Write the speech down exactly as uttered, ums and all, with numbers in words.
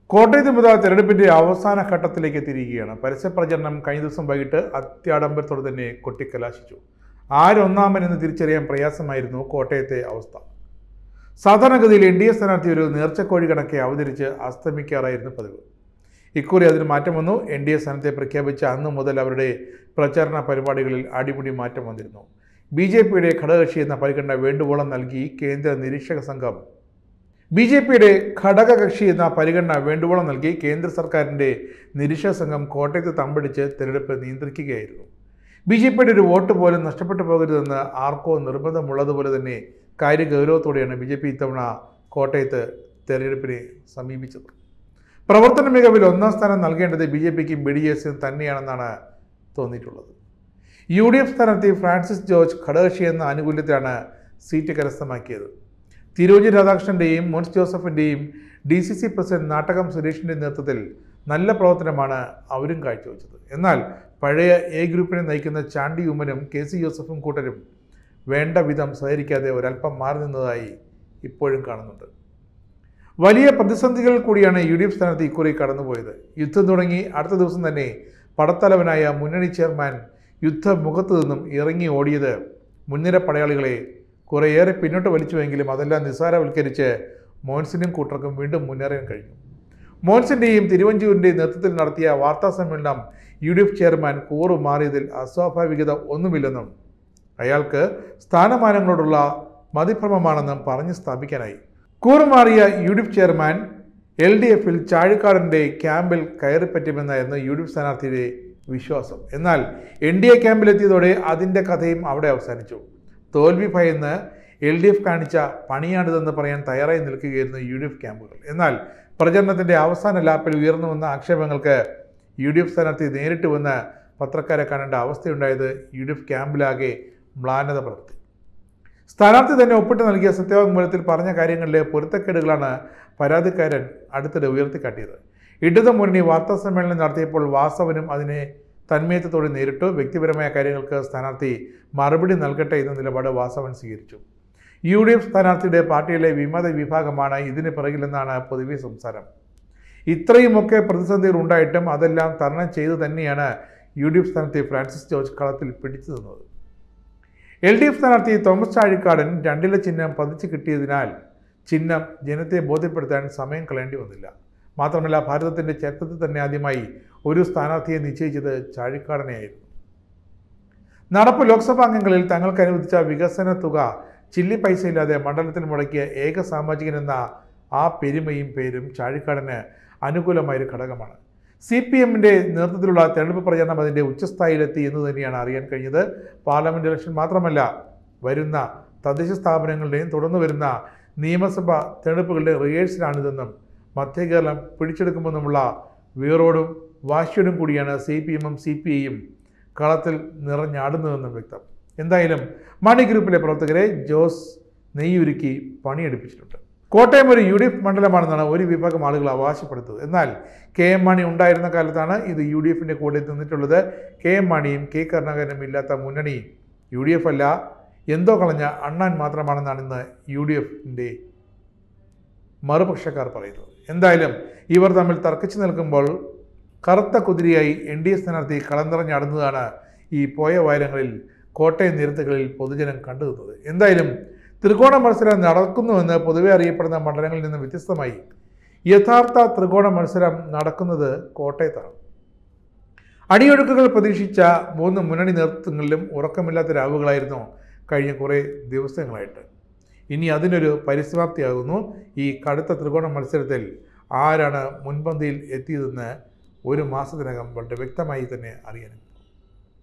കോട്ടയത്ത് മുതൽ തെരഞ്ഞെടുപ്പിന്റെ അവസാന ഘട്ടത്തിലേക്ക് എത്തിയിരിക്കുകയാണ്. പരസ്യപ്രചരണം കഴിഞ്ഞ ദിവസം വൈകിട്ട് അത്യാഡംബരത്തോടെ തന്നെ കൊട്ടിക്കലാശിച്ചു. ആരൊന്നാമൻ എന്ന് തിരിച്ചറിയാൻ പ്രയാസമായിരുന്നു കോട്ടയത്തെ അവസ്ഥ. സാധാരണഗതിയിൽ എൻ ഡി എ സ്ഥാനാർത്ഥി ഒരു നേർച്ചക്കോഴി കണക്കെ അവതരിച്ച് അസ്തമിക്കാറായിരുന്നു പതിവ്. ഇക്കുറി അതിന് മാറ്റം വന്നു. എൻ ഡി എ സ്ഥാനത്തെ പ്രഖ്യാപിച്ച അന്ന് മുതൽ അവരുടെ പ്രചാരണ പരിപാടികളിൽ അടിമുടി മാറ്റം വന്നിരുന്നു. ബി ജെ പിയുടെ ഘടകകക്ഷി എന്ന പരിഗണന വേണ്ടുവോളം നൽകി കേന്ദ്ര നിരീക്ഷക സംഘം ബി ജെ പിയുടെ ഘടകകക്ഷി എന്ന പരിഗണന വേണ്ടുവോളം നൽകി കേന്ദ്ര സർക്കാരിൻ്റെ നിരീക്ഷക സംഘം കോട്ടയത്ത് തമ്പടിച്ച് തെരഞ്ഞെടുപ്പ് നിയന്ത്രിക്കുകയായിരുന്നു. ബി ജെ പിയുടെ ഒരു വോട്ട് പോലും നഷ്ടപ്പെട്ടു പോകരുതെന്ന് ആർക്കോ നിർബന്ധമുള്ളതുപോലെ തന്നെ കാര്യഗൗരവത്തോടെയാണ് ബി ജെ പി ഇത്തവണ കോട്ടയത്ത് തെരഞ്ഞെടുപ്പിനെ സമീപിച്ചത്. പ്രവർത്തന മികവിൽ ഒന്നാം സ്ഥാനം നൽകേണ്ടത് ബി ജെ പിക്കും ബി ഡി എസിനും തന്നെയാണെന്നാണ് തോന്നിയിട്ടുള്ളത്. യു ഡി എഫ് സ്ഥാനാർത്ഥി ഫ്രാൻസിസ് ജോർജ് ഘടകകക്ഷി എന്ന ആനുകൂല്യത്തിലാണ് സീറ്റ് കരസ്ഥമാക്കിയത്. തിരുവഞ്ചൂർ രാധാകൃഷ്ണൻ്റെയും മോൻസ് ജോസഫിൻ്റെയും D C C president Nattakam സുരേഷിൻ്റെ നേതൃത്വത്തിൽ നല്ല പ്രവർത്തനമാണ് അവരും കാഴ്ചവെച്ചത്. എന്നാൽ പഴയ എ ഗ്രൂപ്പിനെ നയിക്കുന്ന ചാണ്ടി ഉമ്മനും കെ സി ജോസഫും കൂട്ടരും വേണ്ട വിധം സഹകരിക്കാതെ ഒരല്പം മാറി നിന്നതായി ഇപ്പോഴും കാണുന്നുണ്ട്. വലിയ പ്രതിസന്ധികളിൽ കൂടിയാണ് യു ഡി എഫ് സ്ഥാനാർത്ഥി ഇക്കുറി കടന്നുപോയത്. യുദ്ധം തുടങ്ങി അടുത്ത ദിവസം തന്നെ പടത്തലവനായ മുന്നണി ചെയർമാൻ യുദ്ധമുഖത്തു നിന്നും ഇറങ്ങി ഓടിയത് മുൻനിര പടയാളികളെ കുറേയേറെ പിന്നോട്ട് വലിച്ചുവെങ്കിലും അതെല്ലാം നിസ്സാരവൽക്കരിച്ച് മോൻസിനും കൂട്ടർക്കും വീണ്ടും മുന്നേറാൻ കഴിഞ്ഞു. മോൻസിൻ്റെയും തിരുവഞ്ചൂരിൻ്റെയും നേതൃത്വത്തിൽ നടത്തിയ വാർത്താ സമ്മേളനം യു ഡി എഫ് ചെയർമാൻ കൂറു മാറിയതിൽ അസ്വാഭാവികത ഒന്നുമില്ലെന്നും അയാൾക്ക് സ്ഥാനമാനങ്ങളോടുള്ള മതിഭ്രമമാണെന്നും പറഞ്ഞ് സ്ഥാപിക്കാനായി. കൂറുമാറിയ U D F chairman L D എഫിൽ ചാഴിക്കാടൻ്റെ ക്യാമ്പിൽ കയറിപ്പറ്റുമെന്നായിരുന്നു യു ഡി എഫ് സ്ഥാനാർത്ഥിയുടെ വിശ്വാസം. എന്നാൽ എൻ ഡി എ ക്യാമ്പിലെത്തിയതോടെ അതിൻ്റെ കഥയും അവിടെ അവസാനിച്ചു. തോൽവി ഭയന്ന് എൽ ഡി എഫ് കാണിച്ച പണിയാണിതെന്ന് പറയാൻ തയ്യാറായി നിൽക്കുകയായിരുന്നു യു ഡി എഫ് ക്യാമ്പുകൾ. എന്നാൽ പ്രചരണത്തിൻ്റെ അവസാന ലാപ്പിൽ ഉയർന്നു വന്ന ആക്ഷേപങ്ങൾക്ക് യു ഡി എഫ് സ്ഥാനാർത്ഥി നേരിട്ട് വന്ന് പത്രക്കാരെ കാണേണ്ട അവസ്ഥയുണ്ടായത് യു ഡി എഫ് ക്യാമ്പിലാകെ മ്ലാനത പടർത്തി. സ്ഥാനാർത്ഥി തന്നെ ഒപ്പിട്ട് നൽകിയ സത്യവാങ്മൂലത്തിൽ പറഞ്ഞ കാര്യങ്ങളിലെ പൊരുത്തക്കേടുകളാണ് പരാതിക്കാരൻ അടുത്തിടെ ഉയർത്തിക്കാട്ടിയത്. ഇടതു മുന്നണി വാർത്താ സമ്മേളനം നടത്തിയപ്പോൾ വാസവനും അതിനെ തന്മയത്വത്തോടെ നേരിട്ടു. വ്യക്തിപരമായ കാര്യങ്ങൾക്ക് സ്ഥാനാർത്ഥി മറുപടി നൽകട്ടെ എന്ന നിലപാട് വാസവൻ സ്വീകരിച്ചു. യു ഡി എഫ് സ്ഥാനാർത്ഥിയുടെ പാർട്ടിയിലെ വിമത വിഭാഗമാണ് ഇതിന് പിറകിലെന്നാണ് പൊതുവെ സംസാരം. ഇത്രയുമൊക്കെ പ്രതിസന്ധികൾ ഉണ്ടായിട്ടും അതെല്ലാം തരണം ചെയ്തു തന്നെയാണ് യു ഡി എഫ് സ്ഥാനാർത്ഥി ഫ്രാൻസിസ് ജോർജ് കളത്തിൽ പിടിച്ചു നിന്നത്. എൽ ഡി എഫ് സ്ഥാനാർത്ഥി തോമസ് ചാഴിക്കാടൻ രണ്ടിലെ ചിഹ്നം പതിച്ചു കിട്ടിയതിനാൽ ചിഹ്നം ജനത്തെ ബോധ്യപ്പെടുത്താൻ സമയം കളയേണ്ടി വന്നില്ല. മാത്രമല്ല, ഭാരതത്തിൻ്റെ ചരിത്രത്തിൽ തന്നെ ആദ്യമായി ഒരു സ്ഥാനാർത്ഥിയെ നിശ്ചയിച്ചത് ചാഴിക്കാടനെയായിരുന്നു. നടപ്പ് ലോക്സഭാ അംഗങ്ങളിൽ തങ്ങൾക്ക് അനുവദിച്ച വികസന തുക ചില്ലി പൈസയില്ലാതെ മണ്ഡലത്തിൽ മുടക്കിയ ഏക സാമാജികൻ എന്ന ആ പെരുമയും പേരും ചാഴിക്കാടന് അനുകൂലമായൊരു ഘടകമാണ്. സി പി എമ്മിൻ്റെ നേതൃത്വത്തിലുള്ള തെരഞ്ഞെടുപ്പ് പ്രചരണം അതിൻ്റെ ഉച്ചസ്ഥായിലെത്തി എന്ന് തന്നെയാണ് അറിയാൻ കഴിഞ്ഞത്. പാർലമെൻറ്റ് ഇലക്ഷൻ മാത്രമല്ല, വരുന്ന തദ്ദേശ സ്ഥാപനങ്ങളുടെയും തുടർന്ന് വരുന്ന നിയമസഭാ തെരഞ്ഞെടുപ്പുകളുടെ റിഹേഴ്സലാണിതെന്നും മധ്യകേരളം പിടിച്ചെടുക്കുമെന്നുമുള്ള വീറോടും വാശിയോടും കൂടിയാണ് സി പി എമ്മും സി പി ഐയും കളത്തിൽ നിറഞ്ഞാടുന്നതെന്നും വ്യക്തം. എന്തായാലും മണി ഗ്രൂപ്പിലെ പ്രവർത്തകരെ ജോസ് നെയ്യുരുക്കി പണിയെടുപ്പിച്ചിട്ടുണ്ട്. കോട്ടയം ഒരു യു ഡി എഫ് മണ്ഡലമാണെന്നാണ് ഒരു വിഭാഗം ആളുകൾ അവകാശപ്പെടുത്തുന്നത്. എന്നാൽ കെ എം മാണി ഉണ്ടായിരുന്ന കാലത്താണ് ഇത് യു ഡി എഫിൻ്റെ കൂടെ നിന്നിട്ടുള്ളത്. കെ എം മാണിയും കെ കരുണാകരനും ഇല്ലാത്ത മുന്നണി യു ഡി എഫ് അല്ല, എന്തോ കളഞ്ഞ അണ്ണാൻ മാത്രമാണെന്നാണ് ഇന്ന് യു ഡി എഫിൻ്റെ മറുപക്ഷക്കാർ പറയുന്നത്. എന്തായാലും ഇവർ തമ്മിൽ തർക്കിച്ചു നിൽക്കുമ്പോൾ കറുത്ത കുതിരയായി എൻ ഡി എ സ്ഥാനാർത്ഥി കളം നിറഞ്ഞാടുന്നതാണ് ഈ പോയ വാരങ്ങളിൽ കോട്ടയം നിരത്തുകളിൽ പൊതുജനം കണ്ടുനിന്നത്. എന്തായാലും ത്രികോണ മത്സരം നടക്കുന്നുവെന്ന് പൊതുവെ അറിയപ്പെടുന്ന മണ്ഡലങ്ങളിൽ നിന്ന് വ്യത്യസ്തമായി യഥാർത്ഥ ത്രികോണ മത്സരം നടക്കുന്നത് കോട്ടയത്താണ്. അടിയൊഴുക്കുകൾ പ്രതീക്ഷിച്ച മൂന്ന് മുന്നണി നേതൃത്വങ്ങളിലും ഉറക്കമില്ലാത്ത രാവുകളായിരുന്നു കഴിഞ്ഞ കുറേ ദിവസങ്ങളായിട്ട്. ഇനി അതിനൊരു പരിസമാപ്തിയാകുന്നു. ഈ കടുത്ത ത്രികോണ മത്സരത്തിൽ ആരാണ് മുൻപന്തിയിൽ എത്തിയതെന്ന് ഒരു മാസത്തിനകം വളരെ വ്യക്തമായി തന്നെ അറിയാനും